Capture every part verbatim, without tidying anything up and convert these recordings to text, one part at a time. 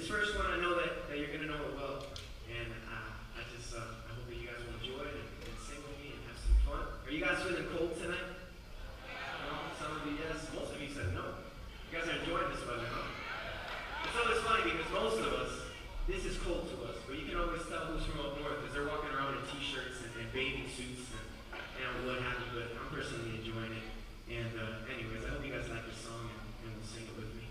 first one, I know that, that you're going to know it well. And uh, I just, uh, I hope that you guys will enjoy it and, and sing with me and have some fun. Are you guys feeling cold tonight? No? Some of you, yes. Most of you said no. You guys are enjoying this weather, huh? It's always funny because most of us, this is cold to us. But you can always tell who's from up north because they're walking around in t-shirts and, and bathing suits and, and what have you. But I'm personally enjoying it. And uh, anyways, I hope you guys like this song and, and will sing it with me.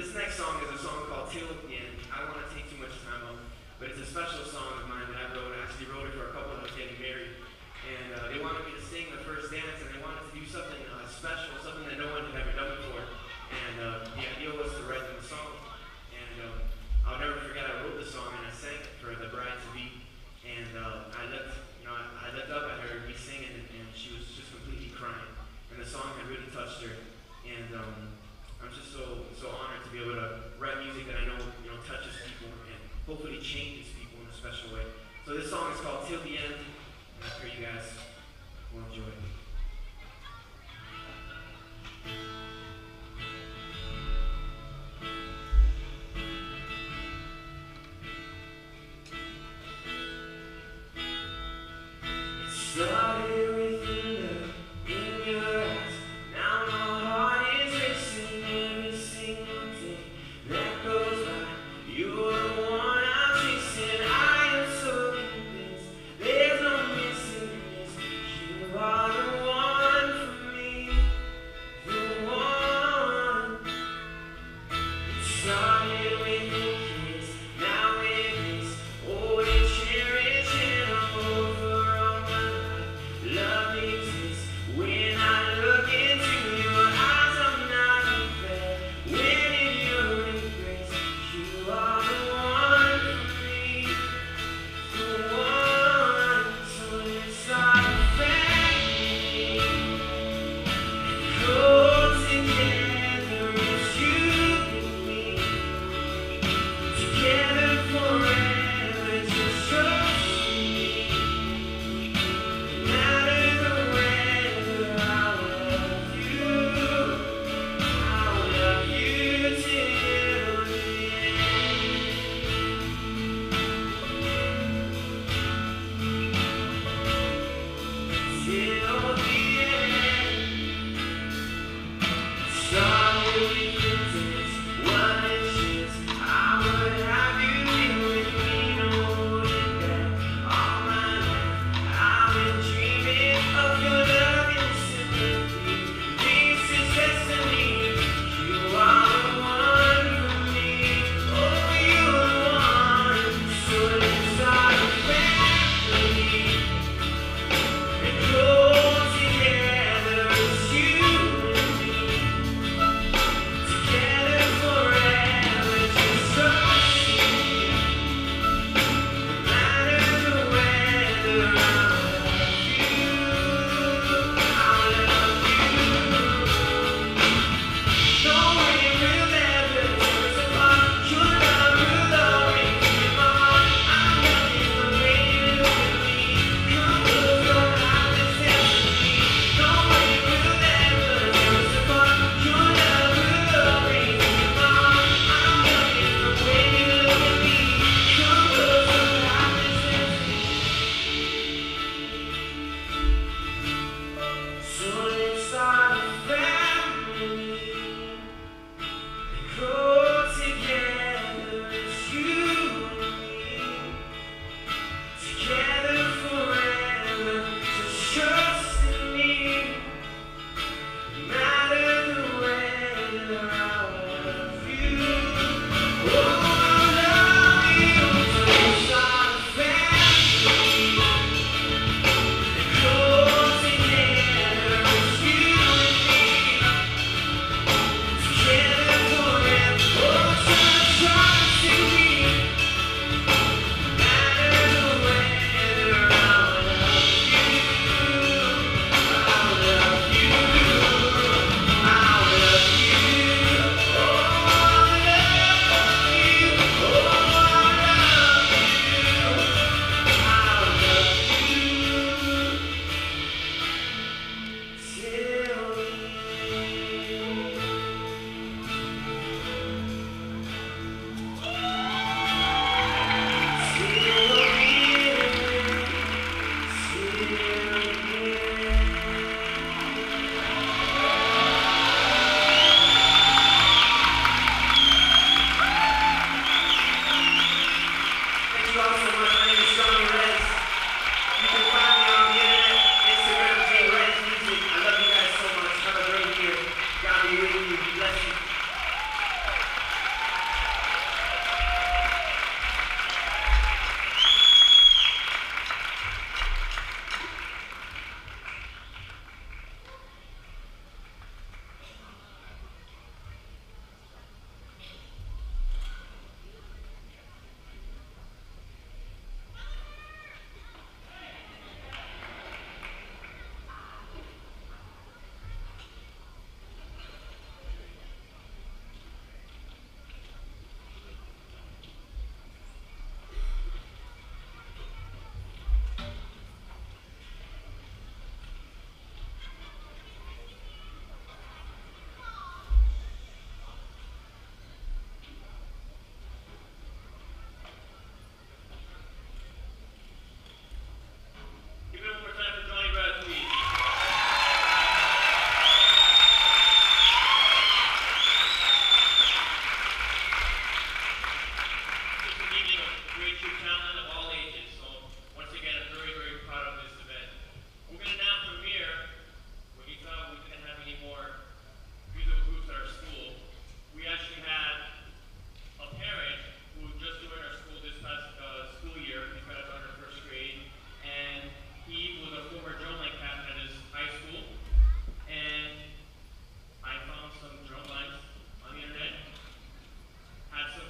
this next song is a song called Till the End. I don't want to take too much time up, but it's a special song of mine that I wrote. I actually wrote it for a couple that was getting married. And uh, they wanted me to sing the first dance, and they wanted to do something uh, special, something that no one had ever done before. And uh, the idea was to write them a song. And uh, I'll never forget, I wrote the song and I sang it for the bride-to-be. And uh, I looked, you know, I, I looked up at her, me singing, and, and she was just completely crying. And the song had really touched her. And um, I'm just so so honored to be able to write music that I know, you know, touches people and hopefully changes people in a special way. So this song is called Till the End, and I pray you guys will enjoy it. Started with your look in your eyes. Now my heart is racing every single day that goes by. You're the one I'm chasing. I am so convinced there's no missing this. You are the one for me, the one. It started with your kiss, now it is old and cherished and over all my life.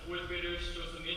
fourth graders show some